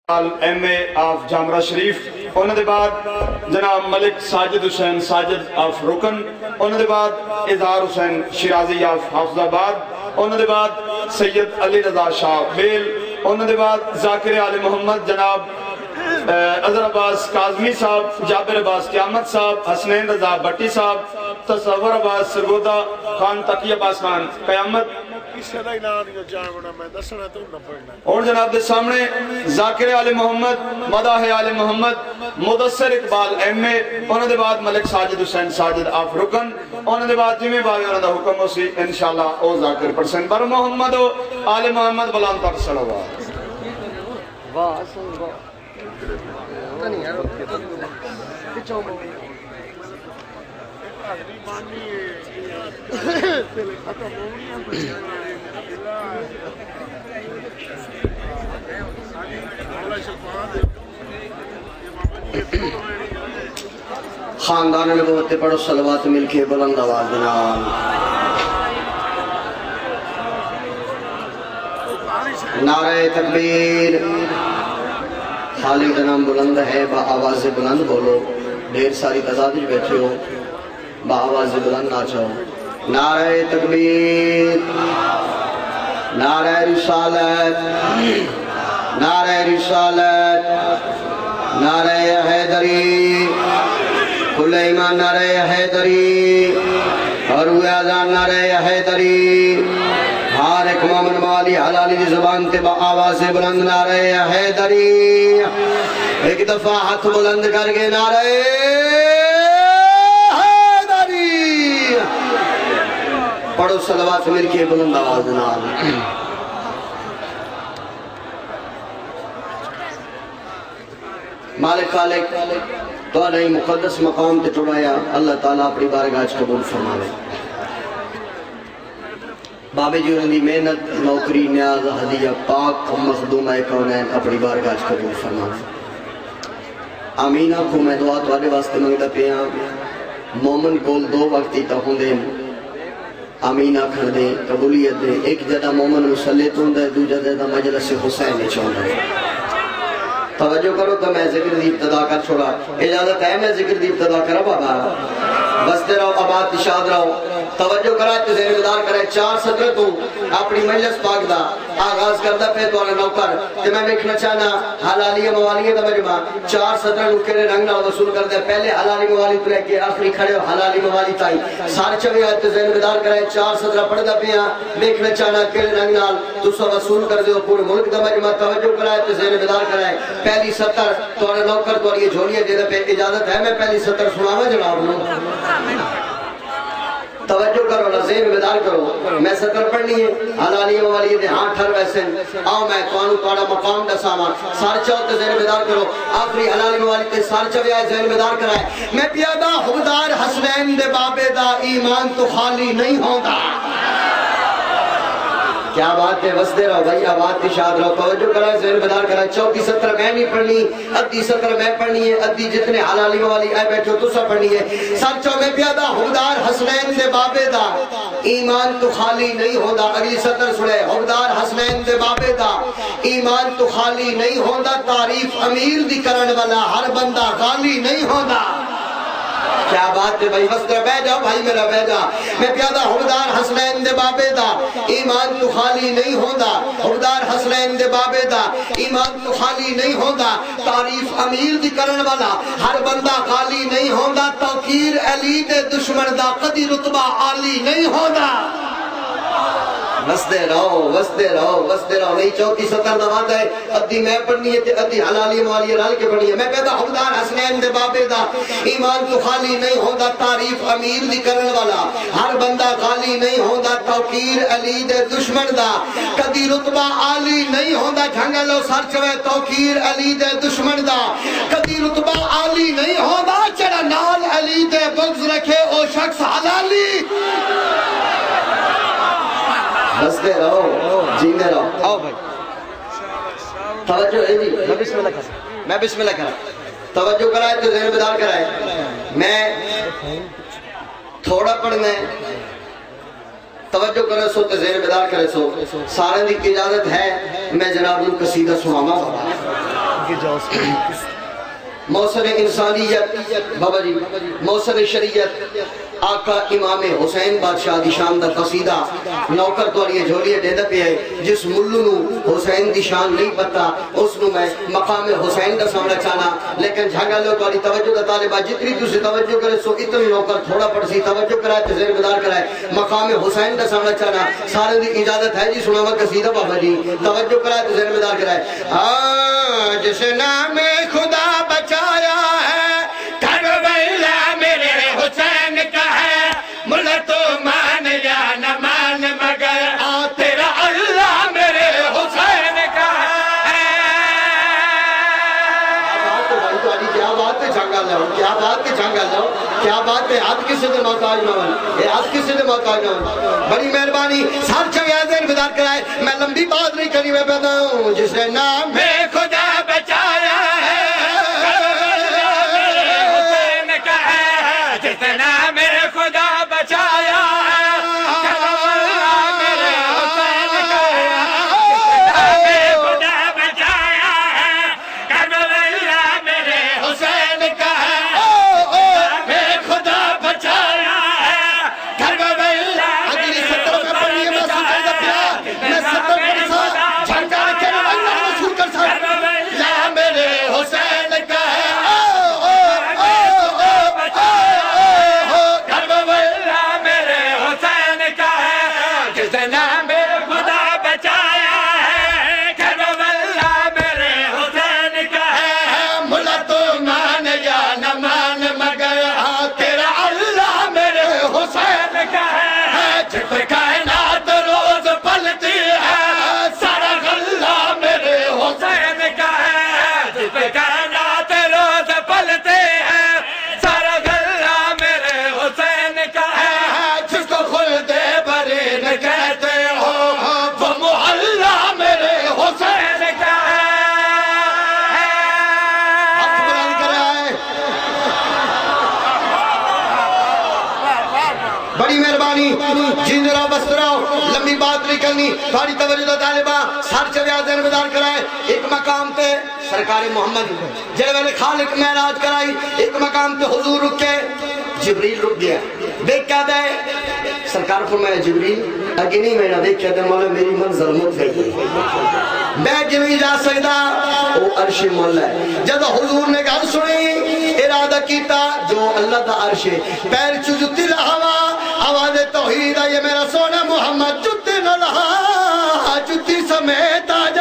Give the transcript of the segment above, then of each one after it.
M a of جامرہ شریف انہوں نے بعد جناب ملک ساجد حسین ساجد آف رکن انہوں نے بعد اظہار حسین شیرازی آف حافظ آباد انہوں نے بعد سید علی رضا شاہ بیل انہوں نے بعد ذاکر آل محمد جناب اظہر عباس کاظمی صاحب جابر عباس قیامت صاحب حسنین رضا بٹی صاحب تصور عباس سرگودہ خان تقی عباس خان قیامت اور جناب دے سامنے ذاکر آل محمد مداح آل محمد مدثر اقبال ایم اے انہوں نے بعد ملک ساجد حسین ساجد آف رکن انہوں نے بعد جمعی باغی انہوں نے حکم اسی انشاءاللہ او ذاکر پرسن بر محمد و آل محمد بلان تک صلوات خاندان نبوت پڑھو صلوات مل کے بلند آواز بنان نعرہ تکبیر خالق کا نام بلند ہے با آواز بلند بولو ڈھیر ساری تعداد بیٹھے ہو با آواز بلند نہ چاہو نعرہ تکبیر نعرہ رسالت نعرہ رسالت نعرہ حیدری کل ایمان نعرہ حیدری اور ہوئے آزان نعرہ حیدری ہار ایک مومن والی حلالی دی زبان تے با آواز بلند نعرہ حیدری ایک دفعہ ہاتھ بلند کر کے نعرہ حیدری پڑھو صلوات مل کے بلند آواز نعرہ مالک خالق تو نہیں مقدس مقام تے ٹوڑایا اللہ تعالیٰ اپنی بارگاہ قبول فرماوے بابے جی انہوں نے محنت نوکری نیاز ہدیہ پاک مخدومہ کونین اپنی بارگاہ قبول فرماوے آمینہ کو میں دعا تو آنے واسطے منگتا پیاں مومن کول دو وقتی تا ہوں دیں آمینہ کھڑ دیں قبولیت دیں ایک جدہ مومن مسلط ہوں دیں دو جدہ مجلس حسین چون دیں توجہ کرو تو میں ذکر دی ابتدا کر چھوڑا اجازت ہے میں ذکر دی ابتدا کرا بابا بستے رہو آباد تشاد رہو توجہ کرا تو ذہن مدار کرے 4 صدر تو اپنی مجلس پاک دا آغاز کردہ پہ تو آنے نوکر کہ میں دیکھنا چاہنا حلالی موالی دا مجمع 4 صدر نکرے رنگ نہ وصول کردہ پہلے حلالی موالی تو لے کے آخری کھڑے ہو حلالی موالی تائی سار چوی آئے تو ذہن مدار کرے 4 صدر پڑھ دا پہ دیکھنا چاہنا کڑے رنگ نال تو سو وصول کر دے پورے ملک دا مجمع توجہ کرائے تو ذہن مدار کرائے پہلی 70 تو آنے نوکر تو یہ جھولیے دے پہ اجازت ہے میں پہلی 70 سناوا جناب نو توجہ کرو نظیر بیدار کرو میں 70 پڑھنی ہے حلالی موالی دے ہاں ٹھر ویسے آؤ میں توانو توڑا مقام دا سامان سار چاہتے ذہن بیدار کرو آخری حلالی موالی تے سار چوی آئے ذہن بیدار کرائے میں پیادہ حبدار حسنین دے بابے دا ایمان تو خالی نہیں ہوتا کیا بات ہے وسدے رہو بھائی آباد تشاد رہو توجہ کرائے ذہن بیدار کرائے 34 70 میں نہیں پڑھنی ادھی 70 میں پڑھنی ہے ادھی جتنے حلالی موالی آئے بیٹھو تو سب پڑھنی ہے سر چو میں پیادہ حبدار حسنین دے بابے دا ایمان تو خالی نہیں ہوتا اگلی 70 سنے حبدار حسنین دے بابے دا ایمان تو خالی نہیں ہوتا تعریف امیر دی کرن والا ہر بندہ غالی نہیں ہوتا کیا بات ہے بھائی وسطہ بہ جاؤ بھائی میرا بہ جا میں پیادہ حبدار حسنین دے بابے دا ایمان تو خالی نہیں ہوتا حبدار حسنین دے بابے دا ایمان تو خالی نہیں ہوتا تعریف امیر دی کرن والا ہر بندہ خالی نہیں ہوتا توقیر علی دے دشمن دا قدی رتبہ عالی نہیں ہوتا وسدے رہو نہیں 34 70 نماز ہے ادھی میں پڑھنی ہے ادھی حلالی موالی رال کے پڑھنی ہے میں پیدا حبدار حسنین دے بابے دا ایمان تو خالی نہیں ہوتا تعریف امیر دی کرن والا ہر بندہ خالی نہیں ہوتا توقیر علی دے دشمن دا کدی رتبہ عالی نہیں ہوتا جھنگلو سر چوے توقیر علی دے دشمن دا کدی رتبہ عالی نہیں ہوتا چڑا نال علی دے بغض رکھے او شخص حلالی بستے رہو جینے رہو آؤ بھائی توجہ ہے جی میں بسم اللہ کرا توجہ کرائے تو ذہن بیدار کرائے میں تھوڑا پڑھنا ہے توجہ کرے سو تے ذہن بیدار کرے سو سارے دی اجازت ہے میں جناب ان قصیدہ سناما موسر انسانیت بابا جی موسر شریعت آقا امام حسین بادشاہ دی شان دا قصیدہ نوکر تو لیے جھولیے دے پہ ہے جس ملو نو حسین دی شان نہیں پتا اس نو میں مقام حسین دا سامنا چانا لیکن جھاگا لو تو توجہ دا طالبہ جتنی تُسی توجہ کرے سو اتنی نوکر تھوڑا پڑ سی توجہ کرائے تو زیر مدار کرائے مقام حسین دا سامنا چانا سارے دی اجازت ہے جی سناوا قصیدہ بابا جی توجہ کرائے تو زیر مدار کرائے جس نام خدا بچایا ہے کربلا میرے حسین کا ہے ملا تو مان یا نہ مان مگر تیرا اللہ میرے حسین کا ہے کیا بات ہے جھنگا لو کیا بات ہے جھنگا لو کیا بات ہے آج کسی دے محتاج نہ بن آج کسی دے محتاج نہ بن بڑی مہربانی سار چھویا دین بدار کرائے میں لمبی بات نہیں کری میں پیدا ہوں جس نے نام میں خدا بچایا ہے لمبی بات نہیں کرنی تھوڑی توجہ طالبہ سر چویا دین بدار کرائے ایک مقام تے سرکار محمد جڑے والے خالق معراج کرائی ایک مقام تے حضور رکے جبریل رک گیا دیکھ کیا دے سرکار فرمایا جبریل اگے نہیں میرا دیکھ کیا دے مولا میری منزل مت گئی میں نہیں جا سکتا وہ عرش مولا ہے جب حضور نے گل سنی ارادہ کیتا جو اللہ دا عرش ہے پیر چجتی لہوا آواز توحید ہے یہ میرا سونا محمد جتی نہ لہا جتی سمیت آجا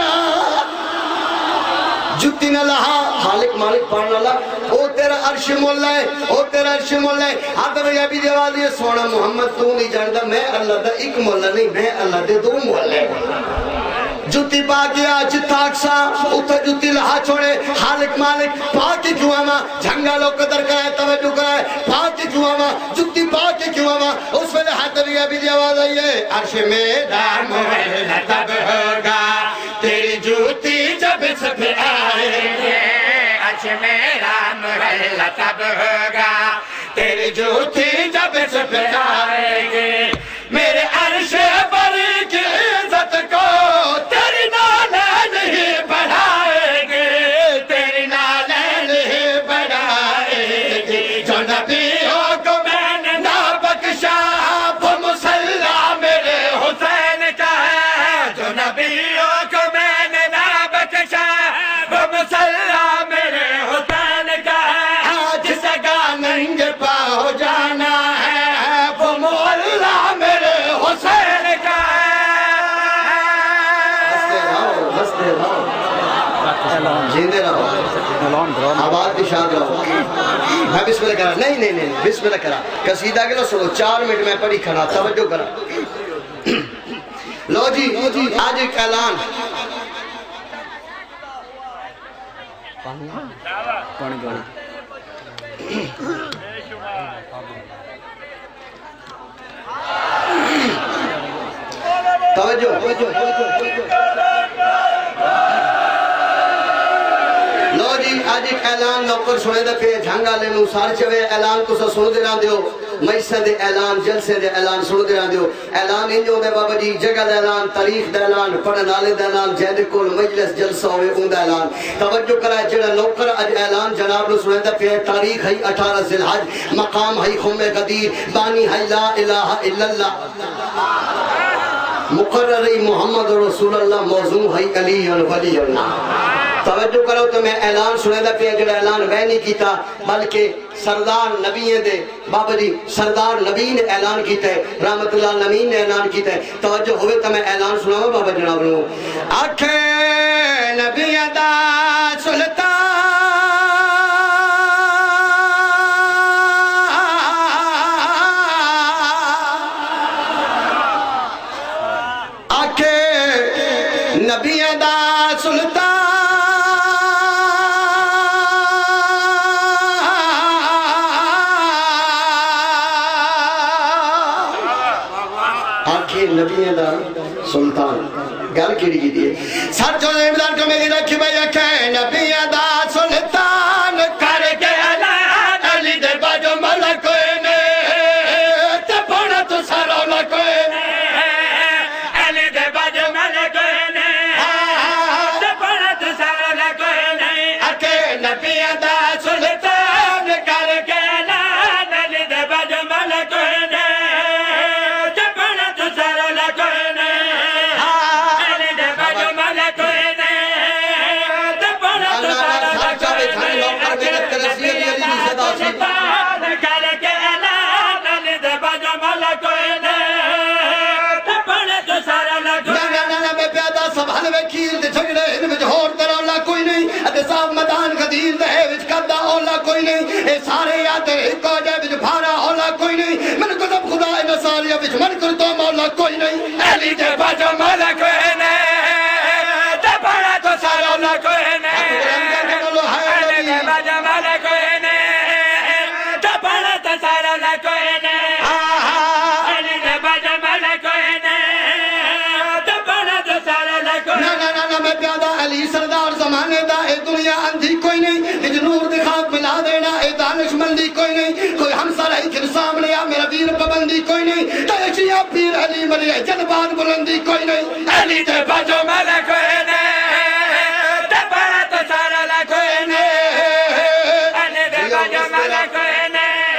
جتی نہ لہا خالق مالک پڑھنا لہا او تیرا عرش مولا ہے او تیرا عرش مولا ہے آتا میں یہ بھی جواب یہ سونا محمد تو نہیں جاندہ میں اللہ دا ایک مولا نہیں میں اللہ دے دو مولا ہے جتی پا گیا جتا اکسا اتھا جتی لہا چھوڑے خالق مالک پاکی کیوں آما جھنگا لو قدر کرائے توجہ کرائے پاکی کیوں آما جتی پاکی کیوں آما اس ویلے حضر یہ بھی آواز آئیے عرش میرا محلہ تب ہوگا تیری جوتی جب سب آئے گے عرش میرا محلہ تب ہوگا تیری جوتی جب سب آئے گے میرے عرش پر کی عزت کو آباد اشاد رہو میں بسم اللہ کرا نہیں بسم اللہ کرا قصیدہ کے لو سنو 4 منٹ میں پڑھی کھڑا توجہ کرا لو جی آج ایک اعلان توجہ لو جی آج ایک اعلان نوکر سنے دے پہ جھنگا لے نو سار چوے اعلان کو سا سنو دینا دیو مجلساں دے اعلان جلسے دے اعلان سن دے رہندے ہو اعلان انج ہوندا بابا جی جگہ دا اعلان تاریخ دا اعلان پڑھن والے دا اعلان جے کول مجلس جلسہ ہوئے اون دا اعلان توجہ کرائے جڑا نوکر اج اعلان جناب نو سنیندا پیا تاریخ ہے 18 ذی الحج مقام ہے خم قدیر بانی ہے لا الہ الا اللہ مقرر محمد رسول اللہ موضوع ہے علی ولی اللہ توجہ کرو تو میں اعلان سنے دا پیا جڑا اعلان میں نہیں کیتا بلکہ سردار نبی دے بابا جی سردار نبی نے اعلان کیتا ہے رحمت اللہ نمین نے اعلان کیتا ہے توجہ ہوئے تو میں اعلان سناؤں بابا جناب لوں آنکھیں نبی دا سلطان نبی دا سلطان آنکھیں نبی دا سلطان گل کیڑی کی دیئے سر جو زمیدار کو میری رکھی بھائی آنکھیں نبی دا سلطان کر کے اعلان علی دے باجو ملک کوئی نے تے پونا تو سارا لکوئی کوئی نہیں اے سارے یاد ایک ہو جائے بچ بھارا اولا کوئی نہیں من کو سب خدا اے نصاریہ بچ من کر تو مولا کوئی نہیں علی دے باجو مولا کوئی نہیں تے بڑا تو سارا اولا کوئی نہیں علی دے باجو مولا کوئی نہیں تے بڑا تو سارا اولا کوئی نہیں علی دے باجو مولا کوئی نہیں تے بڑا تو سارا اولا کوئی نہیں نا میں پیادا علی سردار زمانے دا اے دنیا اندھی کوئی نہیں اج نور دکھا ملا دینا اے دانش مندی کوئی نہیں کوئی ہمسا رہی کن سامنے یا میرا ویر پابندی کوئی نہیں تیچیا پیر علی ملی جنبان بلندی کوئی نہیں علی تے باجو مالا کوئی نہیں تے بڑا تو سارا لا کوئی نہیں علی تے باجو مالا کوئی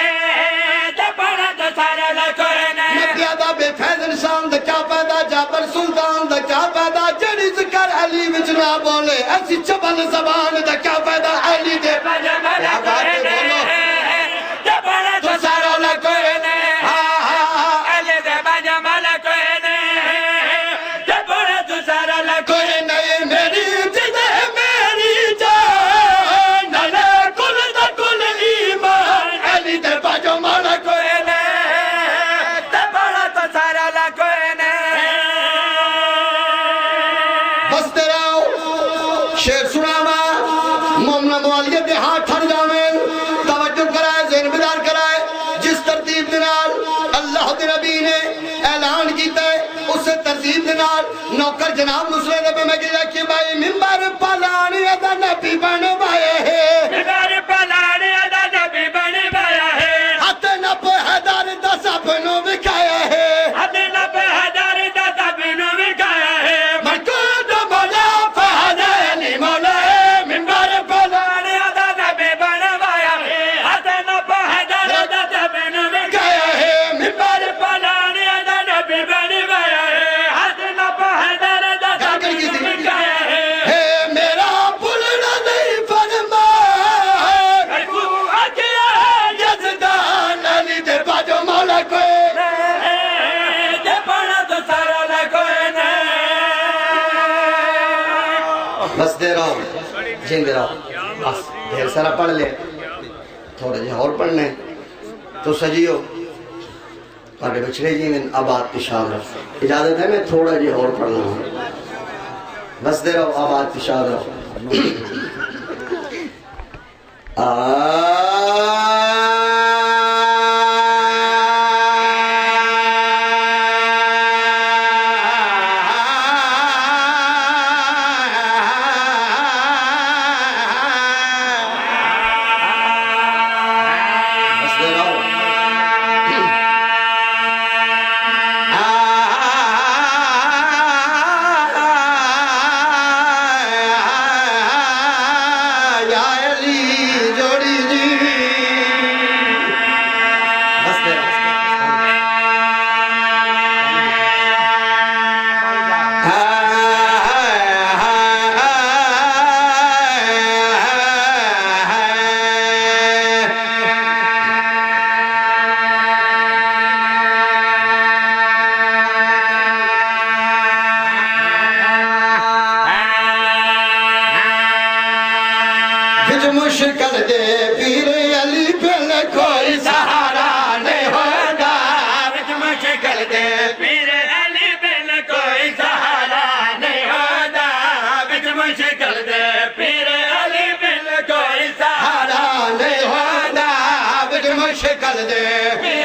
نہیں تے بڑا تو سارا لا کوئی نہیں میں پیادا بے فیض انسان دا کیا پیدا جابر سلطان دا کیا پیدا جڑی ذکر علی وچ نہ بولے ایسی چبل زبان دا کیا پیدا علی تے باجو مالا کوئی نہیں تے بڑا تو سارا لا کوئی نہیں علی تے باجو مالا کوئی نہیں تے بڑا تو سارا لا کوئی نہیں میری جدے میری جان نالے کل دا کل ایمان علی تے باجو مالا کوئی نہیں تے بڑا تو سارا لا کوئی نہیں بس تیرا شیر سناما مومنہ موالیت دے ہاتھ تھڑ جاویں توجہ کرائے ذہن بیدار کرائے جس ترتیب دنال اللہ دے نبی نے اعلان کیتا ہے اسے ترتیب دنال نوکر جناب نصرے دے پہ میں کہا کہ بھائی ممبر پالانی ادا نبی بن بائے ہے ممبر پالانی ادا نبی بن بائے ہے ہاتھ نب حیدار دا سبنو بکایا ہے ہاتھ نب حیدار دا سبنو بکایا ہے مرکود مولا فہد علی مولا ممبر پالانی ادا نبی بن بائے ہے ہاتھ نب حیدار دا سبنو بکایا ہے ممبر پالانی ادا نبی بن بائے ہے ہاتھ نب حیدار دا سبنو بکایا ہے میرا بھولنا نہیں فرما جزدان علی دے باجو مولا کوئی نہیں تے بڑا تو سارا لا کوئی نہیں بس دے رہا ہوں جن دے رہا ہوں بس ڈھیر سارا پڑھ لے تھوڑا جی اور پڑھنے تو سجیو پاڑے بچڑے جی میں آباد پشار رہا اجازت ہے میں تھوڑا جی اور پڑھنا ہوں بس دے رہا ہوں آباد پشار رہا بس دے رہا ہوں بچ مشکل دے پیر علی بل کوئی سہارا نہیں ہوتا بچ مشکل دے پیر علی بل کوئی سہارا نہیں ہوتا بچ مشکل دے پیر علی بل کوئی سہارا نہیں ہوتا بچ مشکل دے